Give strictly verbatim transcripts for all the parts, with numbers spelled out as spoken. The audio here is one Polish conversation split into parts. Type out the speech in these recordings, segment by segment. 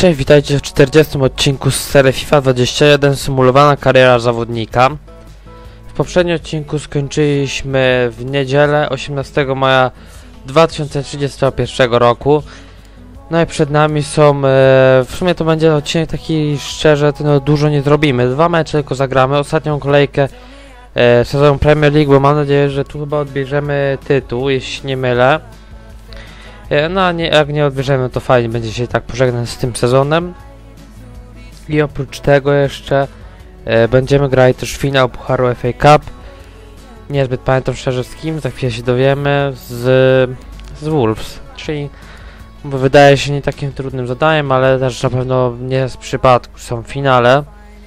Cześć, witajcie w czterdziestym odcinku z serii FIFA dwadzieścia jeden Symulowana kariera zawodnika. W poprzednim odcinku skończyliśmy w niedzielę osiemnastego maja dwa tysiące trzydziestego pierwszego roku. No i przed nami są, e, w sumie to będzie odcinek taki szczerze, to no, dużo nie zrobimy. Dwa mecze tylko zagramy, ostatnią kolejkę e, sezonu Premier League, bo mam nadzieję, że tu chyba odbierzemy tytuł, jeśli nie mylę. No a nie, jak nie odbierzemy, to fajnie będzie się tak pożegnać z tym sezonem. I oprócz tego jeszcze e, będziemy grali też finał Pucharu F A Cup. Niezbyt pamiętam szczerze z kim, za chwilę się dowiemy, z, z Wolves. Czyli wydaje się nie takim trudnym zadaniem, ale też na pewno nie z przypadku, są w finale.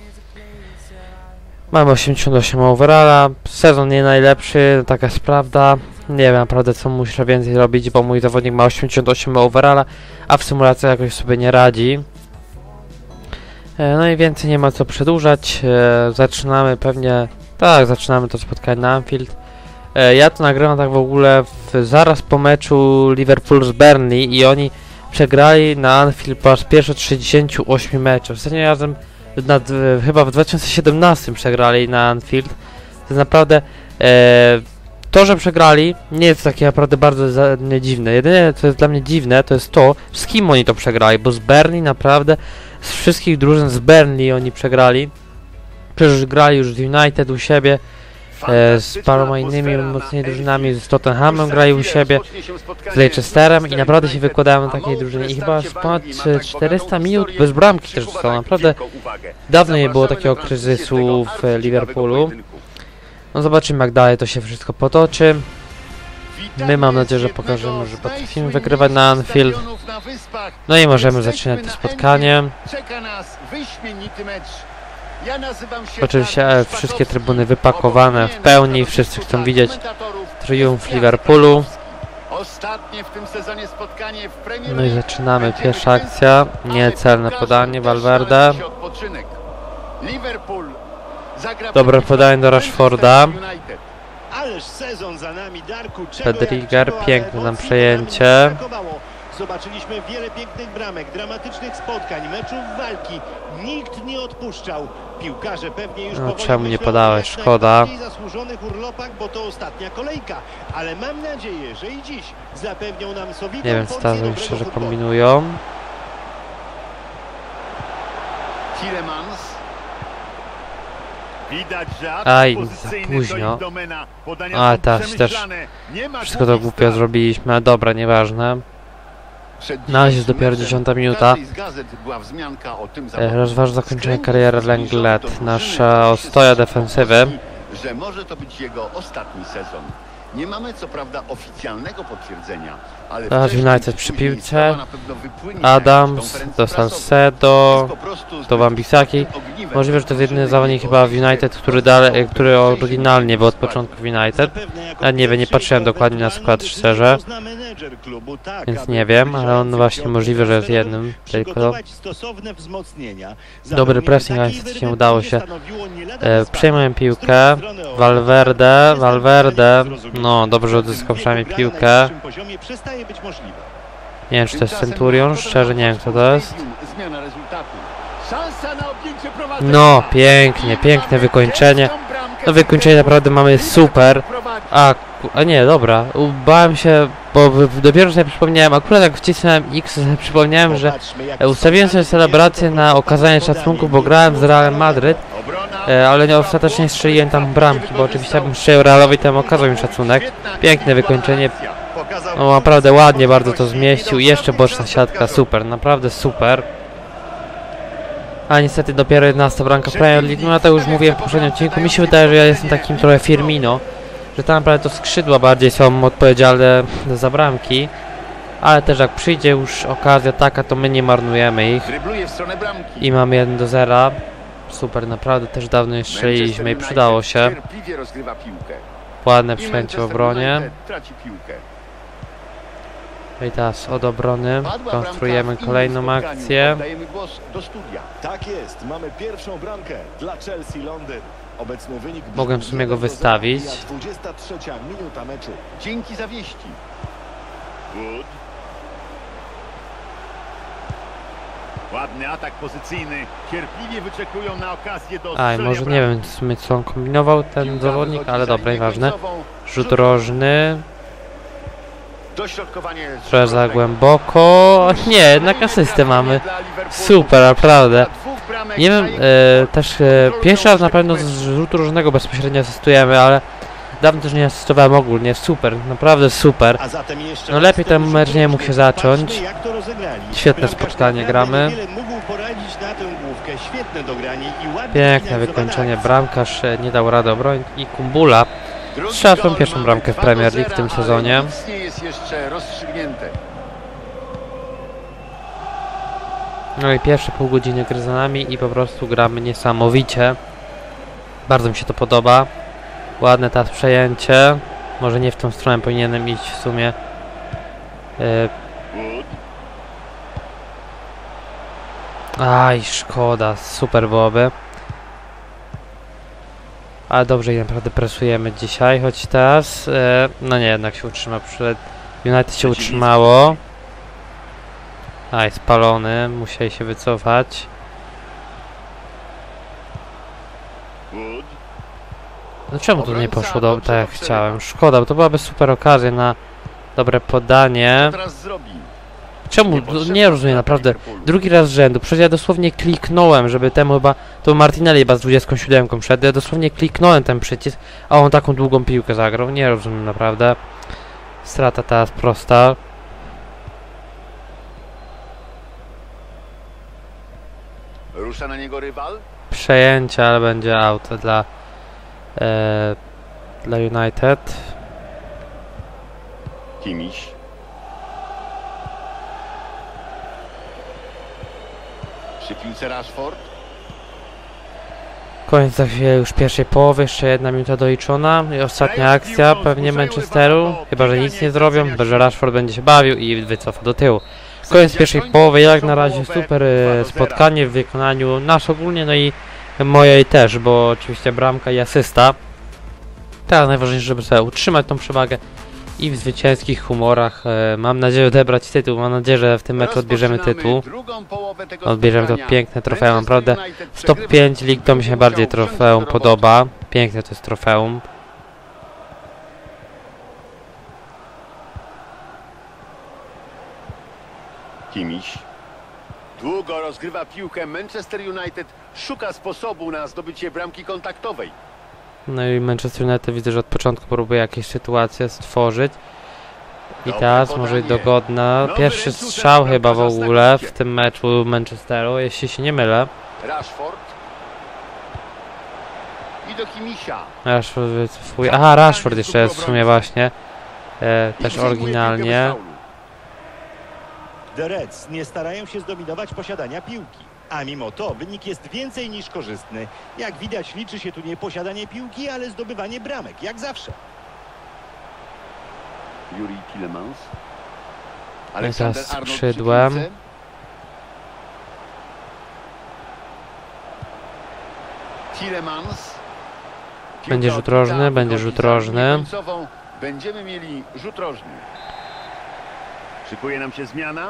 Mamy osiemdziesiąt osiem overalla, sezon nie najlepszy, taka jest prawda. Nie wiem naprawdę co muszę więcej robić, bo mój zawodnik ma osiemdziesiąt osiem overalla, a w symulacji jakoś sobie nie radzi. E, no i więcej nie ma co przedłużać, e, zaczynamy pewnie, tak zaczynamy to spotkanie na Anfield. E, ja to nagrywam tak w ogóle w, zaraz po meczu Liverpool z Burnley i oni przegrali na Anfield po raz pierwszy od sześćdziesięciu ośmiu meczów. Ostatnim razem nad, chyba w dwa tysiące siedemnastym przegrali na Anfield. To jest naprawdę e, to, że przegrali, nie jest takie naprawdę bardzo za, nie, dziwne. Jedyne co jest dla mnie dziwne, to jest to, z kim oni to przegrali, bo z Burnley naprawdę, z wszystkich drużyn z Burnley oni przegrali. Przecież grali już z United u siebie, e, z paroma innymi mocnymi drużynami, z Tottenhamem grali u siebie, z Leicesterem i naprawdę się wykładają na takiej drużynie. I chyba ponad czterysta minut bez bramki też zostało. Naprawdę dawno nie było takiego kryzysu w Liverpoolu. No zobaczymy jak dalej to się wszystko potoczy. My mam nadzieję, że pokażemy, że potrafimy wygrywać na Anfield. No i możemy zaczynać to spotkanie. Oczywiście wszystkie trybuny wypakowane w pełni, wszyscy chcą widzieć triumf Liverpoolu. No i zaczynamy, pierwsza akcja, niecelne podanie, Valverde. Dobre podanie do Rashforda. Pedriger, piękne nam przejęcie. Zobaczyliśmy wiele pięknych bramek, dramatycznych spotkań, meczów walki. Nikt nie odpuszczał. Piłkarze pewnie już no, czemu nie podałeś? Szkoda. Zasłużonych urlopach, bo to ostatnia kolejka. Ale mam nadzieję, że i dziś zapewnią nam sobitą. Nie wiem, co tam szczerze kombinują. Aj, za późno. A, teraz też wszystko to głupio zrobiliśmy, ale dobra, nieważne. Na razie jest dopiero dziesiąta minuta. Rozważa zakończenie kariery Lenglet, nasza ostoja defensywy. Że może to być jego ostatni sezon. Nie mamy co prawda oficjalnego potwierdzenia, ale Teraz United przy piłce. Adams, do Salcedo, do Wan-Bissaki. Możliwe, że to jest jedyny zawodnik chyba w United, który, dalej, który oryginalnie był od początku w United. Ja nie wiem, nie patrzyłem dokładnie na skład szczerze, więc nie wiem, ale on właśnie możliwe, że jest jednym tylko. Dobry pressing, ale niestety nie udało się. E, przejmuję piłkę. Valverde, Valverde. No, dobrze odzyskał przynajmniej piłkę. Nie wiem, czy to jest Centurion, szczerze nie wiem, kto to jest. No, pięknie, piękne wykończenie. No, wykończenie naprawdę mamy super. A, a nie, dobra, bałem się, bo dopiero sobie przypomniałem, akurat jak wcisnąłem X, sobie przypomniałem, że ustawiłem sobie celebrację na okazanie szacunku, bo grałem z Realem Madryt, ale nie, ostatecznie strzeliłem tam bramki, bo oczywiście bym strzelił Realowi, tam okazał im szacunek. Piękne wykończenie, no naprawdę ładnie bardzo to zmieścił, jeszcze boczna siatka, super, naprawdę super. A niestety dopiero jedenasta bramka Premier League, no ja to już mówiłem w poprzednim odcinku, mi się wydaje, że ja jestem takim trochę Firmino, że tam naprawdę to skrzydła bardziej są odpowiedzialne za bramki, ale też jak przyjdzie już okazja taka, to my nie marnujemy ich i mamy jeden do zera. Super, naprawdę też dawno nie strzeliliśmy i przydało się. Ładne przyjęcie w obronie. I teraz od obrony konstruujemy kolejną akcję. Tak jest, mamy pierwszą bramkę dla Chelsea Londyn. Obecny wynik. Mogłem w sumie go wystawić. dwudziesta trzecia minuta meczu. Dzięki za wieści. Good. Ładny atak pozycyjny. Cierpliwie wyczekują na okazję do Aj, strzelenia może nie bramki. wiem w sumie co on kombinował ten Piłka zawodnik, wychodzi ale za dobra, linię nieważne. końcową. Rzut rożny, Dośrodkowanie z trochę za rożnego. głęboko. Nie, jednak asystę mamy. Dla Liverpoolu. Super, naprawdę. Dwóch bramek Nie wiem, daje e, też e, pierwszy raz na pewno z rzutu różnego bezpośrednio asystujemy, ale dawno też nie asystowałem ogólnie. Super, naprawdę super. A zatem jeszcze No raz lepiej ten rzut mecz nie mógł się rożny. zacząć. Patrzmy, jak to rozegrali. Świetne Bramkarz spotkanie naprawdę gramy. niewiele mógł poradzić na tę główkę. Świetne dogranie i ładnie Piękne sfinalizowana wykończenie, akcja. bramkarz e, nie dał rady obronić i Kumbula Drugi strzela tą gol, pierwszą mamy bramkę w dwa do Premier League w zera, tym ale sezonie. nic nie jest jeszcze rozstrzygnięte. No i pierwsze pół godziny gry za nami i po prostu gramy niesamowicie. Bardzo mi się to podoba. Ładne teraz przejęcie. Może nie w tą stronę powinienem iść w sumie. Yy, Wood. aj, szkoda. Super byłoby. Ale dobrze i naprawdę presujemy dzisiaj, choć teraz... Yy, no nie, jednak się utrzyma. Przed United się utrzymało. Aj, spalony. Musieli się wycofać. Wood. No czemu to nie Obrońca poszło do, dobrze tak jak obserwował. chciałem? Szkoda, bo to byłaby super okazja na dobre podanie. Co teraz zrobi? Czemu? Niepotrzebna Nie rozumiem, strata naprawdę. Liverpoolu. Drugi raz z rzędu. Przecież ja dosłownie kliknąłem, żeby temu chyba... To Martinelli chyba z dwudziestką siódemką wszedł. Ja dosłownie kliknąłem ten przycisk, a on taką długą piłkę zagrał. Nie rozumiem naprawdę. Strata teraz prosta. Rusza na niego rywal. Przejęcie, ale będzie out dla... E, dla United. Kimiś. Przy piłce Rashford. Koniec za chwilę już pierwszej połowy, jeszcze jedna minuta doliczona i ostatnia akcja pewnie Manchesteru, chyba że nic nie zrobią, chyba że Rashford będzie się bawił i wycofa do tyłu. Koniec pierwszej połowy, jak na razie super e, spotkanie w wykonaniu nasz ogólnie, no i mojej też, bo oczywiście bramka i asysta. Teraz najważniejsze, żeby sobie utrzymać tą przewagę i w zwycięskich humorach e, mam nadzieję odebrać tytuł, mam nadzieję, że w tym meczu odbierzemy tytuł. Odbierzemy to piękne trofeum, naprawdę. W top pięć lig to mi się bardziej trofeum podoba. Piękne to jest trofeum. Kimiś. Długo rozgrywa piłkę. Manchester United szuka sposobu na zdobycie bramki kontaktowej. No i Manchester United widzę, że od początku próbuje jakieś sytuacje stworzyć. I Dobre teraz podanie. może i dogodna. Nowy Pierwszy ręczny strzał ten chyba w bramkarza ogóle w znakomicie. tym meczu Manchesteru, jeśli się nie mylę. Rashford. I do Kimisia. Rashford wycofuje. Aha, Rashford jeszcze jest w sumie właśnie. E, I też przejmuje piłkę oryginalnie. bez faulu. The Reds nie starają się zdominować posiadania piłki. A mimo to wynik jest więcej niż korzystny. Jak widać, liczy się tu nie posiadanie piłki, ale zdobywanie bramek, jak zawsze. Yuri Tielemans. teraz Alexander Arnold przy skrzydłem. piłce. Tielemans. Piłka Będzie rzut odbita, rożny, będzie wychodzi rzut za rożny. linię końcową. Będziemy mieli rzut rożny. Szykuje nam się zmiana.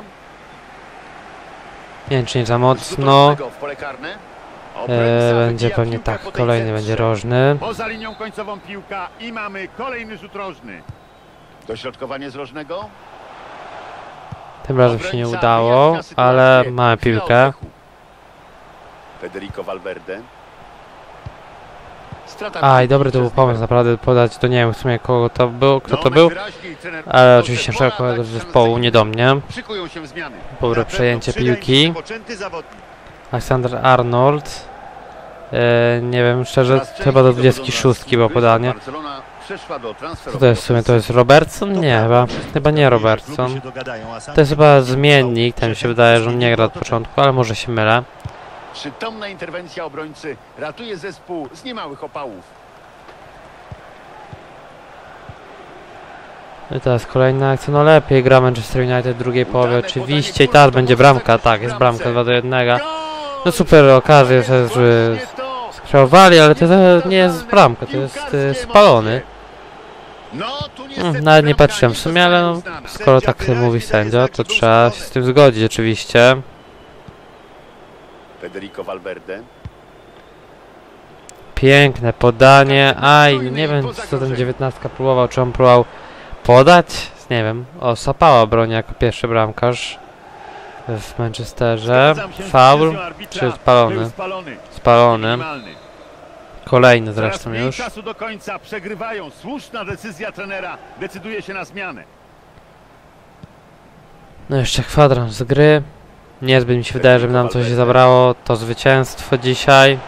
Nie wiem, czy nie za Rzut mocno. rożnego w pole karne. E, Obrońca będzie wybija pewnie piłkę tak, po tej kolejny centrze. będzie rożny. Poza linią końcową piłka i mamy kolejny rzut rożny. Dośrodkowanie z rożnego. Tym razem się nie Obrońca udało, wyjaśnia sytuację. ale mamy Chwila piłkę. oddechu. Federico Valverde. Strata Aj, piłki dobry to był przez pomysł, Liverpool. naprawdę podać, to nie wiem w sumie kogo to był, kto No, to był, najwyraźniej trener ale chce oczywiście pora szeroko dać zespołu, szansę. nie do mnie. Szykują się zmiany. Dobre Na przejęcie pewno przyda im się piłki. wypoczęty zawodnik. Alexander Arnold. E, nie wiem, szczerze, Coraz częściej chyba do dochodzą dwudziestki nas szóstki było gry, podanie. Barcelona przeszła do Co transferowej to jest w sumie? To jest Robertson? Nie, chyba, chyba nie Robertson. To jest chyba zmiennik, ten mi się wydaje, że on nie gra od początku, ale może się mylę. Przytomna interwencja obrońcy ratuje zespół z niemałych opałów. I teraz kolejna akcja, no lepiej gra Manchester United w drugiej połowie oczywiście i teraz będzie bramka, tak, jest bramka dwa do jednego. No super okazję, że że skrzałowali, ale to nie jest bramka, to jest e, spalony. No, tu Hmm, niestety nawet nie bramka patrzyłem w sumie, ale no, została uznana. skoro tak mówi sędzia, to trzeba się z tym zgodzić oczywiście. Federico Valverde. Piękne podanie. Aj, nie wiem co ten dziewiętnastka próbował, czy on próbował podać? Nie wiem. O, Sapała broni jako pierwszy bramkarz w Manchesterze. Faul czy spalony? Spalony. Kolejny zresztą już. Czasu do końca przegrywają. Słuszna decyzja trenera. Decyduje się na zmianę. No jeszcze kwadrans z gry. Niezbyt mi się wydaje, żeby nam coś zabrało to zwycięstwo dzisiaj.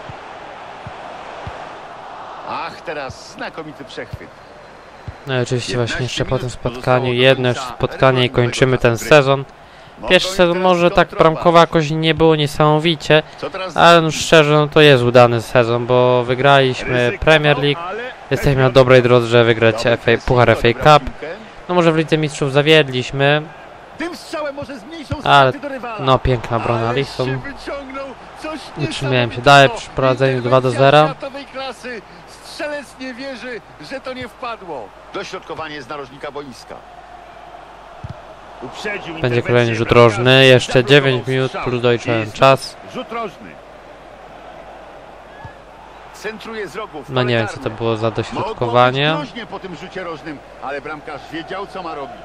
Ach, teraz znakomity przechwyt. No i oczywiście właśnie jeszcze po tym spotkaniu, jedno już spotkanie i kończymy ten sezon. Pierwszy sezon może tak bramkowo jakoś nie było niesamowicie, ale no szczerze, no to jest udany sezon, bo wygraliśmy Premier League, jesteśmy na dobrej drodze, żeby wygrać F A, Puchar F A Cup. No może w Lidze Mistrzów zawiedliśmy, Tym strzałem może zmniejszą ale straty do rywala. no piękna obrona Ale Alisson. się wyciągnął, coś Utrzymałem się dalej przy prowadzeniu dwa do zera. światowej klasy. Strzelec nie wierzy, że to nie wpadło. Dośrodkowanie z narożnika boiska. Uprzedził Będzie interwencję kolejny rzut bramkarza. rożny, jeszcze Zablokował dziewięć minut strzał. plus doliczony Jest czas. Rzut rożny. Centruje z rogu w No nie wiem co to było za dośrodkowanie. Mogło być groźnie po tym rzucie rożnym, ale bramkarz wiedział, co ma robić.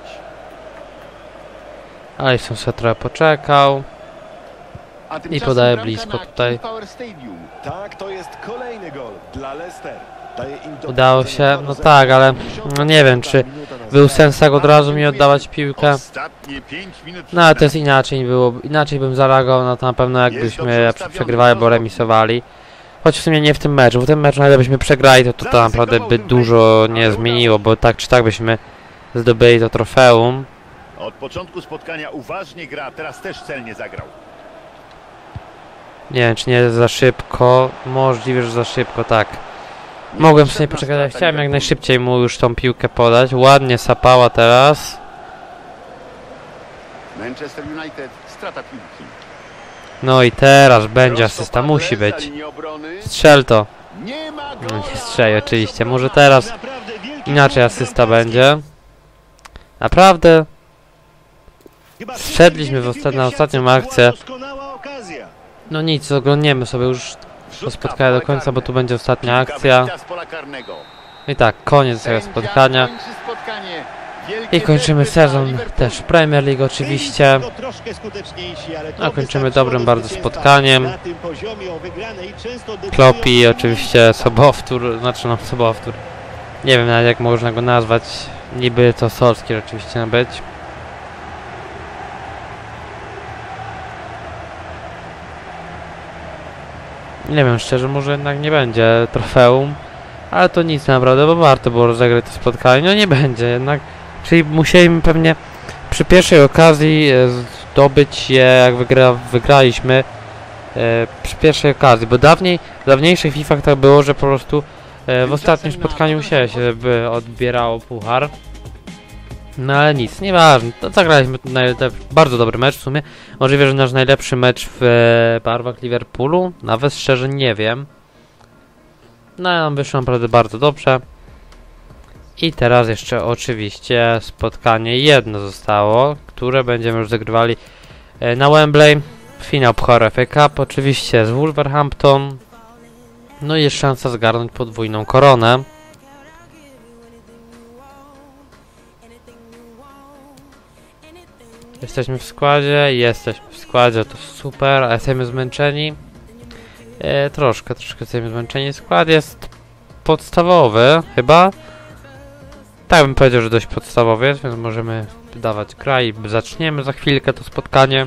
Alisson sobie trochę poczekał. A tymczasem podaje bramka blisko na tutaj. King Power Stadium. Tak, to jest kolejny gol dla Leicester. Daje im do Udało się, no tak, ale no nie wiem czy był sens tak od razu mi oddawać piłkę. Ostatnie pięć minut. No ale to jest inaczej nie było, inaczej bym zareagował na to na pewno jakbyśmy przegrywali, bo remisowali. Choć w sumie nie w tym meczu, w tym meczu nawet byśmy przegrali, to, to, to naprawdę by dużo nie zmieniło, bo tak czy tak byśmy zdobyli to trofeum. Od początku spotkania uważnie gra, teraz też celnie zagrał. Nie wiem czy nie za szybko, możliwe, że za szybko, tak. Mogłem sobie poczekać, ale chciałem jak najszybciej mu już tą piłkę podać. Ładnie Sapała teraz. Manchester United, strata piłki. No i teraz będzie asysta, musi być. Strzel to. Nie ma No nie strzeli oczywiście, może teraz inaczej asysta będzie. Naprawdę Strzedliśmy w ostat- na ostatnią akcję. No nic, oglądniemy sobie już to spotkanie do końca, bo tu będzie ostatnia akcja. I tak, koniec tego spotkania. I kończymy sezon też w Premier League oczywiście. A kończymy dobrym bardzo spotkaniem. Klopp i oczywiście sobowtór, znaczy no sobowtór. Nie wiem nawet jak można go nazwać. Niby to Solskjaer oczywiście ma być. Nie wiem, szczerze, może jednak nie będzie trofeum. Ale to nic naprawdę, bo warto było rozegrać to spotkanie. No nie będzie jednak. Czyli musieliśmy pewnie przy pierwszej okazji e, zdobyć je, jak wygra, wygraliśmy. E, przy pierwszej okazji, bo dawniej, w dawniejszych fifach tak było, że po prostu e, w ostatnim spotkaniu się, się by odbierało puchar. No ale nic, nieważne. To zagraliśmy bardzo dobry mecz w sumie. Możliwe, że nasz najlepszy mecz w e, barwach Liverpoolu. Nawet szczerze nie wiem. No nam wyszło naprawdę bardzo dobrze. I teraz jeszcze oczywiście spotkanie jedno zostało, które będziemy już zagrywali e, na Wembley. Finał Pucharu F A Cup oczywiście z Wolverhampton. No i jest szansa zgarnąć podwójną koronę. Jesteśmy w składzie, jesteśmy w składzie, to super, a jesteśmy zmęczeni. E, troszkę, troszkę jesteśmy zmęczeni. Skład jest podstawowy, chyba. Tak bym powiedział, że dość podstawowy jest, więc możemy dawać grę i zaczniemy za chwilkę to spotkanie.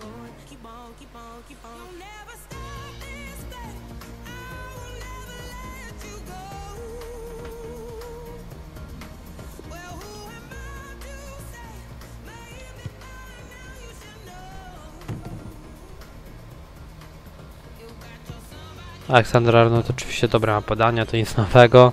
Aleksander Arnold oczywiście dobre ma podania, to nic nowego.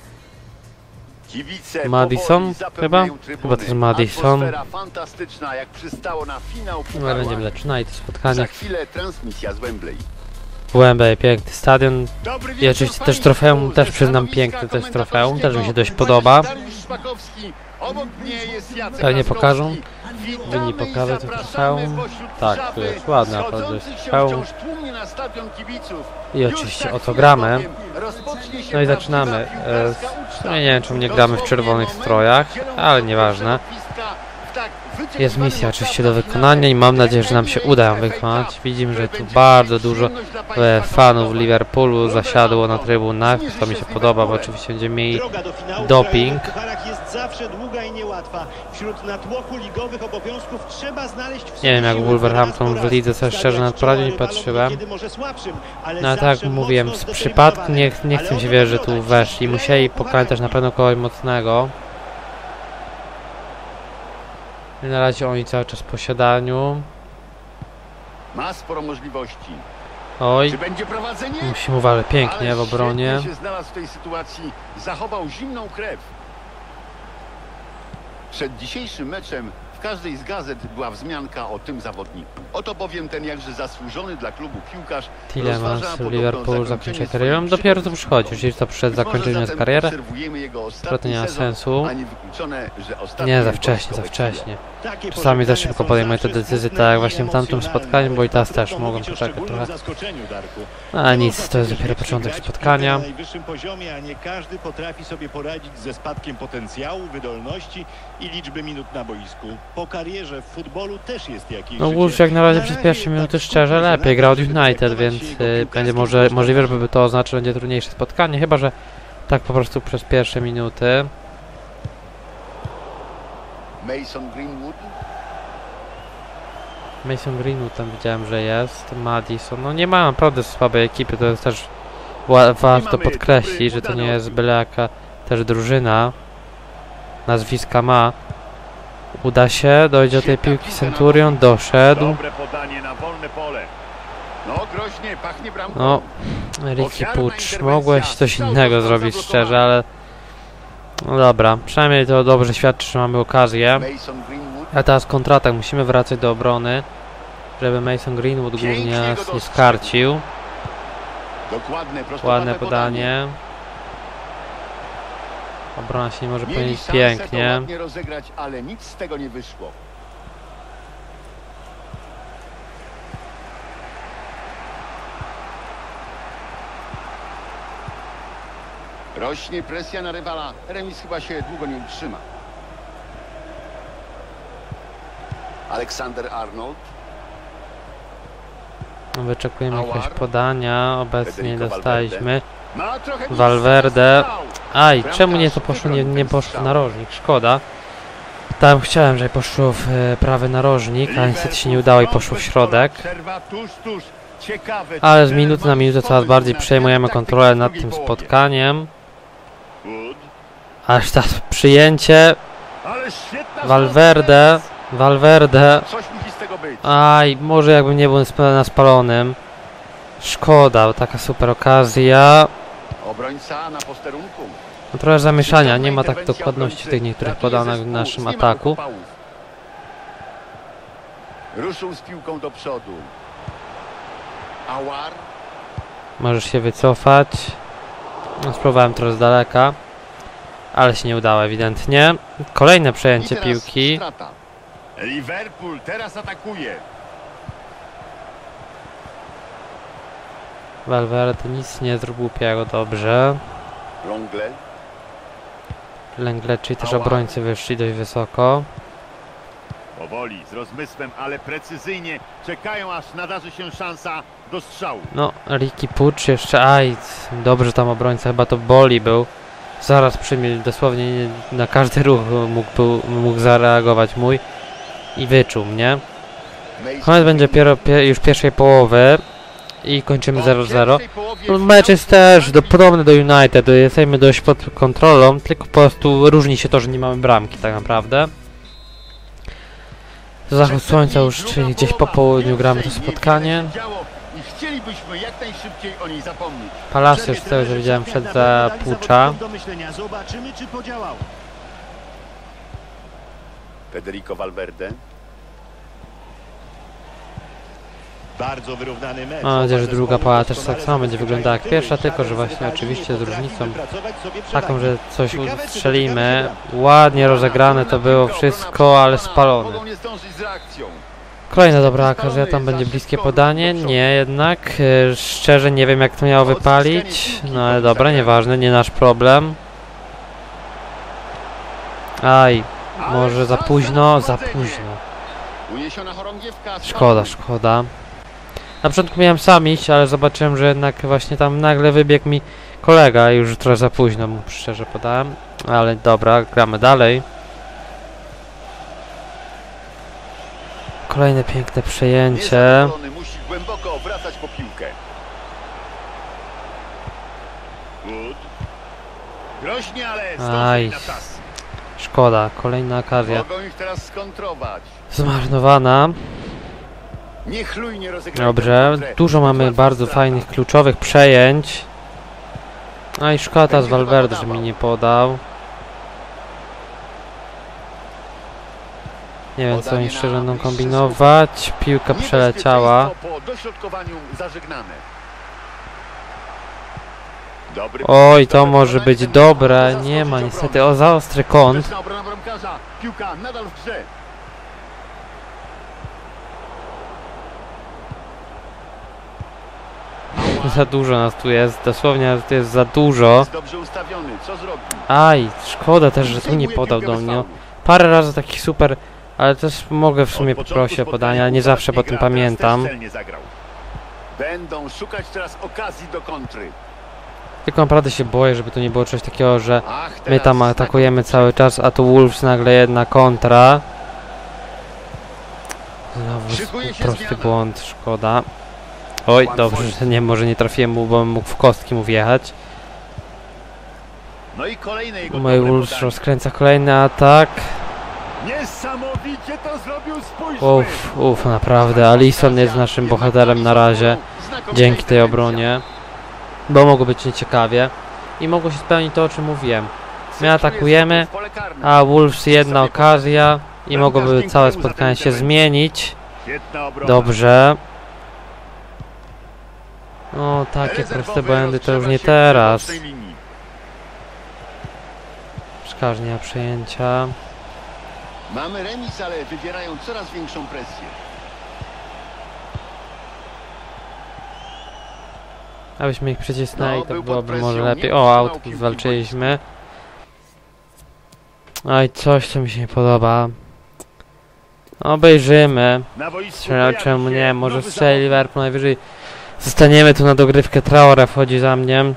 Kibice Madison chyba? Chyba to jest Madison. Fantastyczna, jak przystało na finał No będziemy zaczynali to Za spotkanie. chwilę transmisja z Wembley. Wembley, piękny stadion. I oczywiście też trofeum, też przyznam piękny to jest trofeum, też mi się dość podoba. Obok mnie jest Jacek Tak, nie pokażą? Laskowski. Wy Witamy nie i pokażę to zapraszamy trofeum. pośród Tak, żaby tu jest ładne, naprawdę schodzących jest się trofeum. wciąż tłumnie na stadion kibiców. I Już oczywiście za o to chwilę gramy. bowiem rozpocznie się No i prawdziwa zaczynamy. E, piłkarska uczta. No nie wiem, czemu nie gramy w czerwonych Dosłownie strojach, moment ale zielonego nieważne. piska w tak wyczekiwanym Jest misja oczywiście do etapie wykonania i mam nadzieję, że nam się uda ją F A wykonać. Cup, Widzimy, że który tu będzie bardzo dużo przyjemność dla e, państwa fanów komentować. Liverpoolu zasiadło na trybunach. To mi się podoba, bo oczywiście będziemy mieli Droga do finału doping. w pucharach jest zawsze długa i niełatwa. Wśród natłoku ligowych obowiązków trzeba znaleźć w Nie wiem, jak siły Wolverhampton raz po w raz. lidze, coś szczerze Stawiać nad poradzią nie czoła rywalom patrzyłem. niekiedy może słabszym, ale No ale tak zawsze jak mówiłem, mocno z przypadku nie, zdeterminowanym. nie Ale chcę mi się o wierzyć, że to tu dodać, weszli. że Musieli pucharach pokonać też na pewno kogoś mocnego. I na razie oni cały czas w posiadaniu. Ma sporo możliwości. Oj, Czy będzie prowadzenie? musimy uważać pięknie Ale w obronie. świetnie się znalazł w tej sytuacji. Zachował zimną krew. Przed dzisiejszym meczem w każdej z gazet była wzmianka o tym zawodniku. Oto bowiem ten jakże zasłużony dla klubu piłkarz Tillemans rozważa w podobno Liverpoolu zakończenie zakończy swojej karierę. On dopiero tu przygody przychodzi, sportowej. już to przed Być może zakończeniem zatem kariery. obserwujemy jego To ostatni nie ma sezon, sensu. a nie wykluczone, że ostatnie Nie, za jego wcześnie, za wejście. wcześnie. Takie Czasami za pożegnania szybko są podejmują te zawsze decyzje, smutne tak jak i właśnie w tamtym emocjonalne. spotkaniu, bo i teraz Trudno też mogą mówić o poczekać szczególnym trochę. zaskoczeniu, Darku. A Nie nic, można to jest przecież dopiero wiecznie początek grać w spotkania. piłkę na najwyższym poziomie, a nie każdy potrafi sobie poradzić ze spadkiem potencjału, wydolności i liczby minut na boisku. Po karierze w futbolu też jest jakieś No życie. Wolves jak na razie Na przez razie pierwsze minuty tak szczerze skupmy się lepiej na grał od tym, żeby United, traktować więc jego y, będzie piłkarskim może, warsztatem. możliwe, żeby to oznacza, że będzie trudniejsze spotkanie, chyba że tak po prostu przez pierwsze minuty. Mason Greenwood. Mason Greenwood tam widziałem, że jest, Maddison, no nie ma naprawdę słabej ekipy, to jest też wa- warto podkreślić, że to nie jest byle jaka też drużyna, nazwiska ma. Uda się, dojdzie do tej piłki Centurion, doszedł. Dobre podanie na wolne pole. No groźnie, pachnie bramką. No, Ricky Pucz, mogłeś coś innego zrobić szczerze, ale no dobra, przynajmniej to dobrze świadczy, że mamy okazję. Mason Greenwood. A teraz kontratak, musimy wracać do obrony, żeby Mason Greenwood głównie nas nie skarcił. Dokładne, prostopadłe Ładne podanie. Obrona się nie może Mieli powiedzieć szansę pięknie. to ładnie rozegrać, ale nic z tego nie wyszło. Rośnie presja na rywala. Remis chyba się długo nie utrzyma. Aleksander Arnold. Wyczekujemy jakieś Aouar. podania, obecnie nie Federico dostaliśmy. Ma trochę miejsca Valverde. na strzał. Aj, Bramkarz czemu nie to poszło, nie, wybrał nie ten poszło w strzał. narożnik, szkoda. Tam chciałem, żeby poszło w e, prawy narożnik, ale niestety się nie udało i poszło w środek. Przerwa tuż, tuż. Ciekawe, Ale czy z minuty na minutę coraz bardziej przejmujemy kontrolę nad tym spotkaniem. Wood. Aż tak przyjęcie, Ale świetna Valverde, Valverde. Coś musi z tego być. Aj, może jakbym nie był sp- na spalonym. Szkoda, bo taka super okazja. Obrońca na posterunku. No, trochę zamieszania, nie ma tak Interwencja dokładności w tych obrońcy niektórych ratuje podanych w zespół naszym z niemalych ataku. upałów. Ruszył z piłką do przodu. Aouar. Możesz się wycofać. No, spróbowałem trochę z daleka, ale się nie udało ewidentnie. Kolejne I przejęcie teraz piłki. strata. Liverpool teraz atakuje. Valverde nic nie zrobił głupiego, dobrze. Longle. Lenglet, czyli też Aouar. obrońcy wyszli dość wysoko. Powoli, z rozmysłem, ale precyzyjnie czekają, aż nadarzy się szansa do strzału. No, Ricky Pucz jeszcze, aj, dobrze tam obrońca, chyba to Boli był. Zaraz przyjmie, dosłownie nie- na każdy ruch mógł, był, mógł zareagować mój i wyczuł mnie. Mason Koniec będzie dopiero pie, już pierwszej połowy i kończymy Po zero zero. pierwszej połowie No, mecz jest też do, podobny do United, jesteśmy dość pod kontrolą, tylko po prostu różni się to, że nie mamy bramki tak naprawdę. Zachód słońca już, czyli gdzieś po południu gramy to spotkanie. I chcielibyśmy jak najszybciej o niej zapomnieć. Palacios, z tego co widziałem, przed za Pucza. Do myślenia. Zobaczymy, czy podziałało. Federico Valverde. Bardzo wyrównany mecz. Mam nadzieję, że Oba druga zespoły połowa też doskonale tak samo będzie wyglądała jak zabezpieczają pierwsza, tyły. tylko że Szare właśnie Syberii oczywiście z potrafiły różnicą wypracować sobie taką, przewagę. że coś Ciekawe, czy strzelimy. doczekamy się Ładnie rozegrane to było wszystko, ale spalone. Mogą nie zdążyć z reakcją. Kolejna dobra okazja, tam będzie bliskie podanie. Nie, jednak. e, Szczerze nie wiem, jak to miało wypalić. No ale dobra, nieważne, nie nasz problem. Aj, może za późno, za późno. Uniesiona chorągiewka. Szkoda, szkoda. Na początku miałem sam iść, ale zobaczyłem, że jednak właśnie tam nagle wybiegł mi kolega i już trochę za późno mu szczerze podałem. Ale dobra, gramy dalej. Kolejne piękne przejęcie. Niezadowolony, musi głęboko wracać po piłkę. Wood. Groźnie, ale Aj. zdążyli na czas. Szkoda, kolejna okazja. Mogą ich teraz skontrować. Zmarnowana. Niechlujnie rozegrali Dobrze, tę kontrę. dużo mamy Łatwa bardzo strata. fajnych, kluczowych przejęć. A i szkoda z Valverde, że mi nie podał. Nie wiem, co oni szczerze będą kombinować. Piłka przeleciała. Niebezpieczeństwo po dośrodkowaniu zażegnane. Dobry Oj, to dobre może podanie, być ten dobre. może Nie ma zaskoczyć niestety. obronę. O, za ostry kąt. Skuteczna obrona bramkarza. Piłka nadal w grze. Za dużo nas tu jest. Dosłownie nas tu jest za dużo. Jest dobrze ustawiony. Co zrobi? Aj, szkoda też, że tu nie Przejmuje podał piłkę do bez mnie. faulu. Parę razy takich super, ale też mogę w sumie Od początku poprosić o spotkania podanie, ale nie zawsze uważnie potem gra, teraz pamiętam. też celnie zagrał. Będą szukać teraz okazji do kontry. Tylko naprawdę się boję, żeby tu nie było czegoś takiego, że Ach, my teraz tam atakujemy cały czas, a tu Wolves nagle jedna kontra. Znowu Szykuje się prosty zmiana. błąd, szkoda. Oj, dobrze, że nie, może nie trafiłem mu, bo mógł w kostki mu wjechać. No i kolejne jego Mój dobre Wolves podanie. rozkręca kolejny atak. Niesamowicie to zrobił, spójrzmy. Uff, uff, naprawdę, Alisson jest naszym bohaterem na razie. Dzięki tej obronie. Bo mogło być nieciekawie. I mogło się spełnić to, o czym mówiłem. My atakujemy, a Wolves jedna okazja i mogłoby całe spotkanie się zmienić. Świetna obrona. Dobrze. No, takie proste błędy to już nie teraz. Szkarnia przejęcia. Mamy remis, ale wywierają coraz większą presję. Abyśmy ich przycisnęli, No, to był pod byłoby presją, może nie lepiej. O, utrzymał aut piłki walczyliśmy. Oj, coś co mi się nie podoba. Obejrzymy. Na boisku Strzelał, pojawi czemu się nie? Może nowy strzeli zawodnik. Liverpool najwyżej. Zostaniemy tu na dogrywkę. Traore wchodzi za mnie.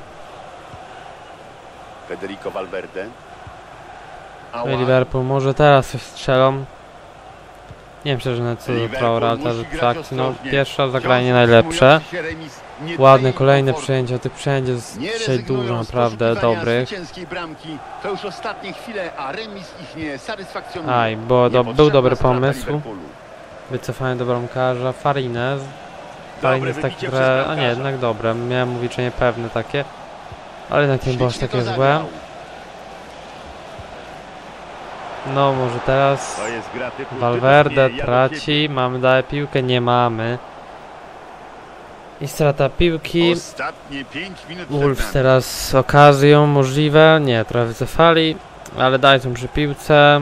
Federico Valverde. No i Ała. Liverpool może teraz coś strzelą. Nie wiem szczerze na co do Liverpool Traore, ale musi to grać frakcji. No ostrożnie. pierwsze zagranie Wciąż najlepsze. utrzymujący się remis nie Ładne daje im kolejne komfortu. przejęcia. Tych przejęć jest Nie dzisiaj rezygnują dużo z naprawdę poszukiwania dobrych. zwycięskiej bramki. To już ostatnie chwile, a remis ich nie satysfakcjonuje. Aj, bo do, był Niepotrzebna dobry strata pomysł. Liverpoolu. Wycofanie do bramkarza. Farinez. Farinez tak wybicie przez trochę... A nie, bramkarza. jednak dobre. Miałem mówić, że niepewne takie. Ale jednak nie było aż Ślicznie takie to złe. zagrał. No może teraz... To jest gra typu Valverde typowo nie, ja do ciebie. traci. Mamy dalej piłkę? Nie mamy. I strata piłki. Ostatnie pięć minut przed Wolves nami. teraz z okazją możliwe. Nie, trochę wycofali. Ale dajcie przy piłce.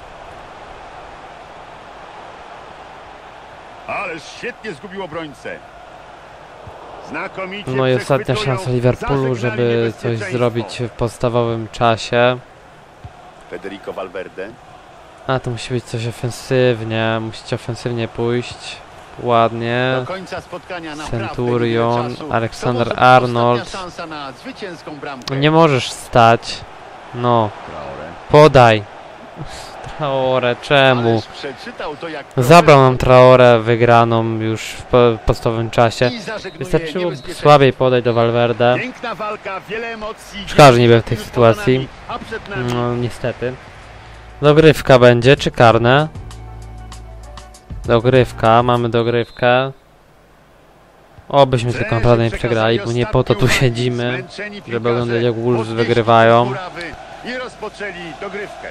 Ależ świetnie zgubił obrońcę. Znakomicie No i ostatnia przechwytują, szansa Liverpoolu, zażegnali żeby coś niebezpieczeństwo. zrobić w podstawowym czasie. Federico Valverde. A to musi być coś ofensywnie. Musicie ofensywnie pójść. Ładnie. Do końca spotkania naprawdę Centurion, niewiele czasu. Alexander To może być Arnold. ostatnia szansa na zwycięską bramkę. Nie możesz stać. No, Traore. podaj. Traore, czemu? Ależ przeczytał to jak Zabrał nam Traore wygraną już w po- podstawowym czasie. i zażegnuje Wystarczyło niebezpieczeństwo. słabiej podać do Valverde. Piękna walka, wiele emocji. Szkoda, że nie byłem w tej Już sytuacji. pokonani, a przed nami No niestety. Dogrywka będzie, czy karne? Dogrywka, mamy dogrywkę. Obyśmy tylko naprawdę nie przegrali, bo nie po to tu siedzimy, żeby oglądać jak Wolves wygrywają. I rozpoczęli dogrywkę.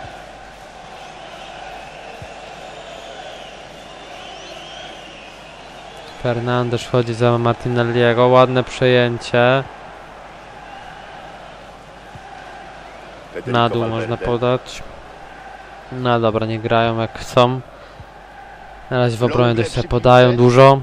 Fernandes wchodzi za Martinelliego, ładne przejęcie. Federico Na dół Valverde. można podać. No dobra, nie grają jak chcą. Na razie w obronie dość sobie podają dużo.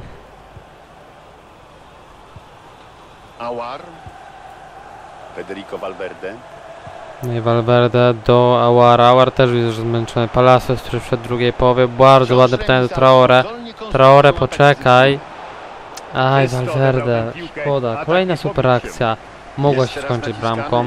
Aouar. Federico Valverde. No i Valverde do Aouara. Aouar też jest zmęczony. Palacios, który przed drugiej połowie. Bardzo ładne pytanie do Traore. Traore, poczekaj. Aj, Valverde. Szkoda. Kolejna super akcja. Mogła się skończyć bramką.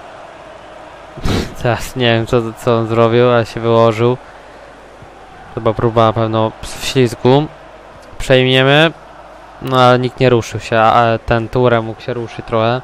Teraz nie wiem co, co on zrobił, ale się wyłożył. Chyba próba na pewno w ślizgu. Przejmiemy. No ale nikt nie ruszył się, a ten Toure mógł się ruszyć trochę.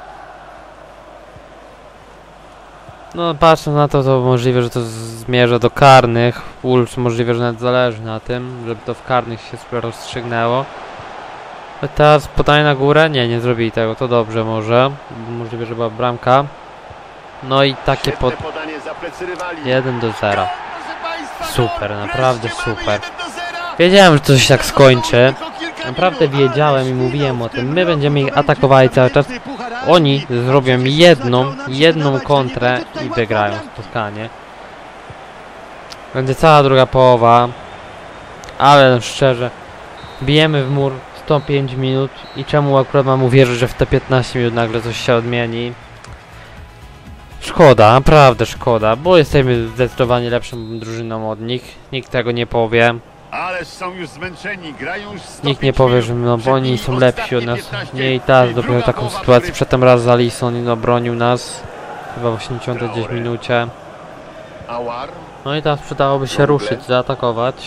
No patrząc na to, to możliwe, że to zmierza do karnych. Wolves możliwe, że nawet zależy na tym, żeby to w karnych się rozstrzygnęło. A teraz podanie na górę? Nie, nie zrobili tego, to dobrze może. Możliwe, że była bramka. No i takie pod... jeden do zera. Super, naprawdę super. Wiedziałem, że to się tak skończy. Naprawdę wiedziałem i mówiłem o tym. My będziemy ich atakowali cały czas. Oni zrobią jedną, jedną kontrę i wygrają spotkanie. Będzie cała druga połowa. Ale szczerze, bijemy w mur sto pięć minut i czemu akurat mam uwierzyć, że w te piętnaście minut nagle coś się odmieni? Szkoda, naprawdę szkoda, bo jesteśmy zdecydowanie lepszą drużyną od nich. Nikt tego nie powie. Ale są już zmęczeni, grają już sto Nikt nie pięć powie, minut. że no, bo Przed oni nimi są lepsi od ostatnie nas. piętnaście. Nie i teraz I dopiero druga taką połowa sytuację. gry. Przedtem raz Alisson obronił nas. Chyba w osiemdziesiątej gdzieś Traore. minucie. Aouar. No i teraz przydałoby się Ciągle. ruszyć, zaatakować.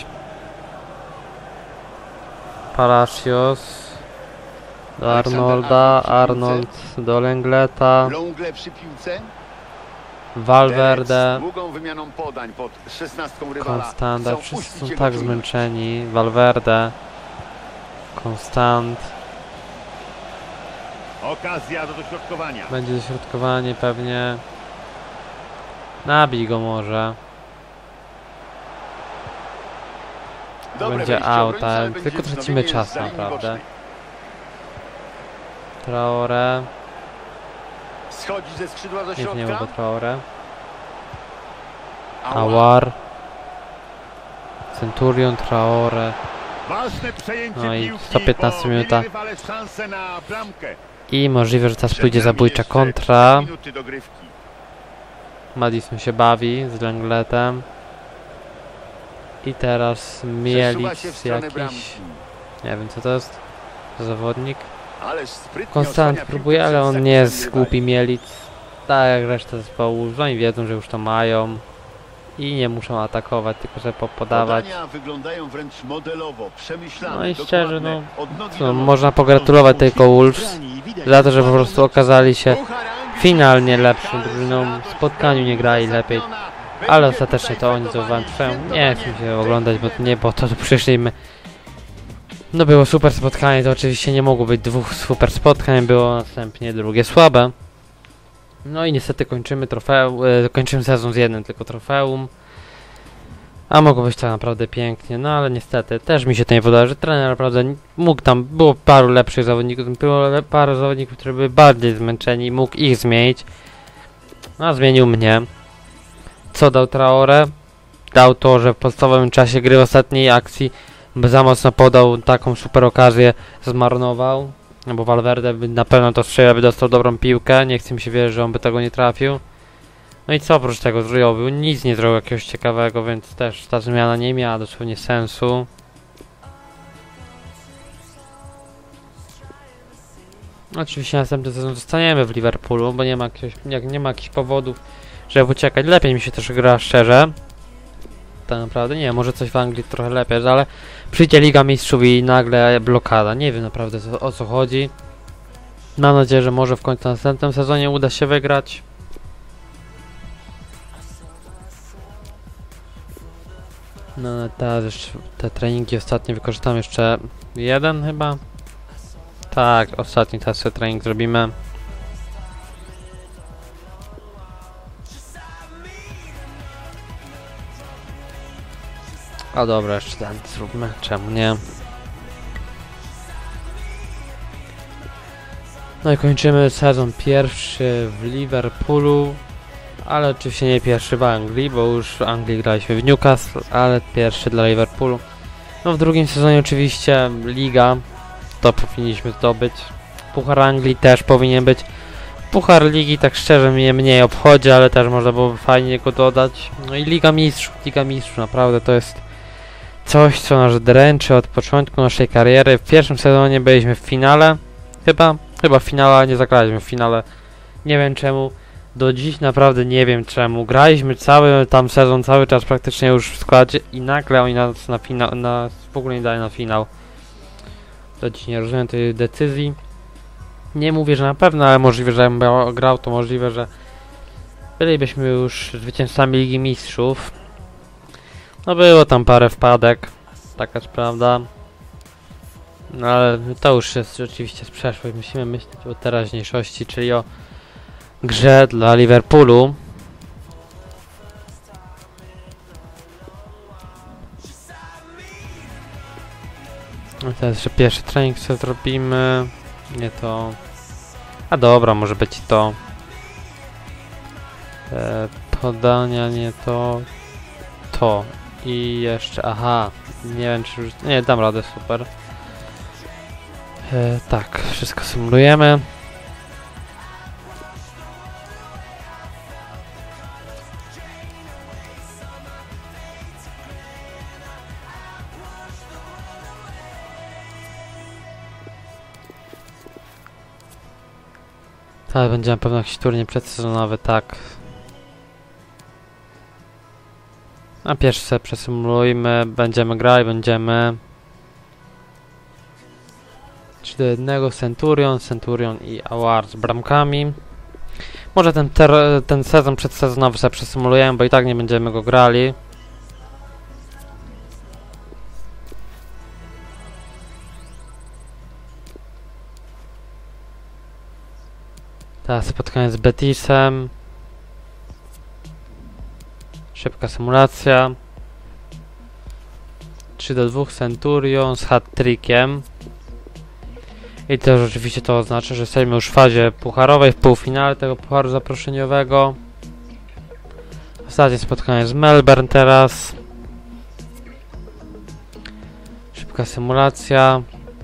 Palacios. Do Aleksander Arnolda, Arnold przy piłce. Arnold do Lengleta. Longle przy piłce. Valverde. Derek z długą wymianą podań pod szesnastką rywala. Konstanta, Chcą wszyscy puścić są jego tak czujność. zmęczeni. Valverde. Konstant. Okazja do dośrodkowania. Będzie dośrodkowanie pewnie. Nabij go może. Dobre Będzie wejście out, obrońcy, ale ale będzie tylko tracimy wznowienie czas zza linii naprawdę. bocznej. Traore. Schodzi ze skrzydła do Nie, nie środka. było Traore. Aouar. Awar. Centurion, Traore. Ważne przejęcie No i piłki, sto piętnaście bo minuta. mieli rywale szansę na bramkę. I możliwe, że teraz Przed pójdzie nami zabójcza jeszcze kontra. cztery minuty dogrywki. Madison się bawi z Lengletem. I teraz Przesuwa Mielic się w stronę jakiś. bramki. Nie wiem co to jest. Zawodnik. Ależ sprytnie Konstant osłania próbuje, piłkę ale przed on nie jest zakresem głupi rywali. Mielic. Tak jak reszta zespołu. Oni wiedzą, że już to mają. I nie muszą atakować, tylko żeby podawać. Podania wyglądają wręcz modelowo, przemyślane, No i szczerze, no, dokładne, od nogi Co, do nogi. można pogratulować tylko Wolves za to, że po prostu okazali się finalnie lepszą drużyną. W spotkaniu nie grali lepiej, ale ostatecznie to oni zdobywają trwają. Nie chcę mi się oglądać, bo nie po to tu przyszliśmy. No było super spotkanie, to oczywiście nie mogło być dwóch super spotkań, było następnie drugie słabe. No i niestety kończymy trofeum, e, kończymy sezon z jednym tylko trofeum. A mogło być tak naprawdę pięknie, no ale niestety też mi się to nie podoba, że trener naprawdę mógł tam, było paru lepszych zawodników, było le, paru zawodników, którzy byli bardziej zmęczeni, mógł ich zmienić. No a zmienił mnie. Co dał Traore? Dał to, że w podstawowym czasie gry w ostatniej akcji za mocno podał, taką super okazję zmarnował. No bo Valverde by na pewno to strzelił, by dostał dobrą piłkę, nie chcę mi się wierzyć, że on by tego nie trafił. No i co oprócz tego zrobił? Nic nie zrobił jakiegoś ciekawego, więc też ta zmiana nie miała dosłownie sensu. Oczywiście następny sezon zostaniemy w Liverpoolu, bo nie ma jakiegoś, jak nie ma jakichś powodów, żeby uciekać. Lepiej mi się też gra szczerze. Tak naprawdę nie wiem, może coś w Anglii trochę lepiej, ale przyjdzie Liga Mistrzów i nagle blokada. Nie wiem naprawdę co, o co chodzi. Mam nadzieję, że może w końcu następnym sezonie uda się wygrać. No teraz jeszcze te treningi ostatnie wykorzystam jeszcze jeden chyba. Tak, ostatni teraz sobie trening zrobimy. A dobra, jeszcze ten zróbmy, czemu nie? No i kończymy sezon pierwszy w Liverpoolu, ale oczywiście nie pierwszy w Anglii, bo już w Anglii graliśmy w Newcastle, ale pierwszy dla Liverpoolu. No w drugim sezonie oczywiście Liga, to powinniśmy zdobyć. Puchar Anglii też powinien być. Puchar Ligi tak szczerze mnie mniej obchodzi, ale też można byłoby fajnie go dodać. No i Liga Mistrzów, Liga Mistrzów naprawdę to jest coś, co nas dręczy od początku naszej kariery. W pierwszym sezonie byliśmy w finale, chyba, chyba w finale, ale nie zagraliśmy w finale. Nie wiem czemu, do dziś naprawdę nie wiem czemu. Graliśmy cały tam sezon, cały czas praktycznie już w składzie i nagle oni nas na finał, nas w ogóle nie dają na finał. Do dziś nie rozumiem tej decyzji. Nie mówię, że na pewno, ale możliwe, że jakbym grał, to możliwe, że bylibyśmy już zwycięzcami Ligi Mistrzów. No było tam parę wpadek, taka jest prawda. No ale to już jest oczywiście z przeszłość. Musimy myśleć o teraźniejszości, czyli o grze dla Liverpoolu. No teraz jeszcze pierwszy trening sobie zrobimy. Nie to... A dobra, może być i to. E, podania, nie to. To. I jeszcze, aha. Nie wiem czy już... Nie, dam radę, super. E, tak, wszystko symulujemy. Tak, będzie na pewno jakiś turniej przedsezonowy, tak. A pierwszy sobie przesymulujmy, będziemy grali, będziemy... trzy do jednego, Centurion, Centurion i Award z bramkami. Może ten, ter ten sezon przedsezonowy sobie przesymulujemy, bo i tak nie będziemy go grali. Teraz spotkanie z Betisem. Szybka symulacja. trzy do dwóch Centurion z hat-trickiem. I też oczywiście to oznacza, że jesteśmy już w fazie pucharowej, w półfinale tego pucharu zaproszeniowego. Ostatnie spotkanie z Melbourne teraz. Szybka symulacja.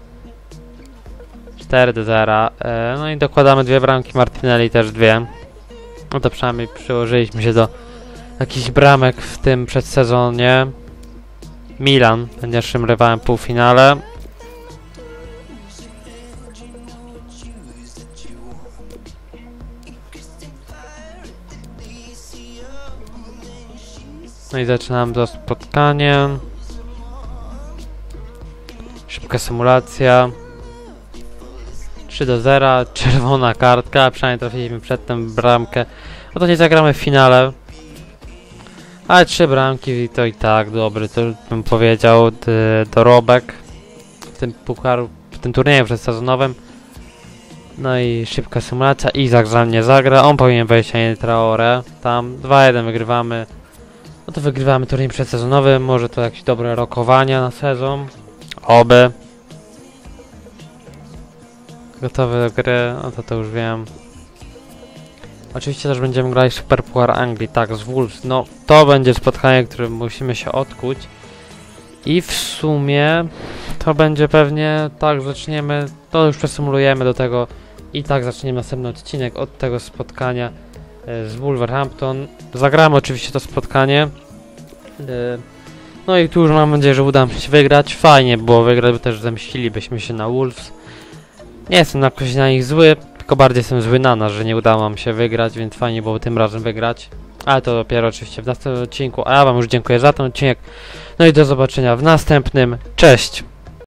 cztery do zera. E, no i dokładamy dwie bramki, Martinelli też dwie. No to przynajmniej przyłożyliśmy się do jakichś bramek w tym przedsezonie. Milan będzie naszym rywalem w półfinale. No i zaczynamy to spotkanie. Szybka symulacja. trzy do zera, czerwona kartka, przynajmniej trafiliśmy przedtem bramkę. No to nie zagramy w finale. Ale trzy bramki to i tak dobry, to bym powiedział, dorobek w tym pucharu, w tym turnieju przedsezonowym. No i szybka symulacja, Izak za mnie zagra, on powinien wejść, a nie Traore. Tam dwa jeden wygrywamy. No to wygrywamy turniej przedsezonowy, może to jakieś dobre rokowania na sezon. Oby. Gotowy do gry, no to to już wiem. Oczywiście też będziemy grali Super Puchar Anglii, tak, z Wolves. No to będzie spotkanie, które musimy się odkuć. I w sumie to będzie pewnie, tak, zaczniemy, to już przesymulujemy do tego. I tak zaczniemy następny odcinek od tego spotkania e, z Wolverhampton. Zagramy oczywiście to spotkanie. E, no i tu już mam nadzieję, że uda mi się wygrać. Fajnie było wygrać, bo też zemścilibyśmy się na Wolves. Nie jestem jakoś na nich zły, tylko bardziej jestem zły na nas, że nie udało nam się wygrać, więc fajnie było tym razem wygrać. Ale to dopiero oczywiście w następnym odcinku, a ja wam już dziękuję za ten odcinek. No i do zobaczenia w następnym. Cześć!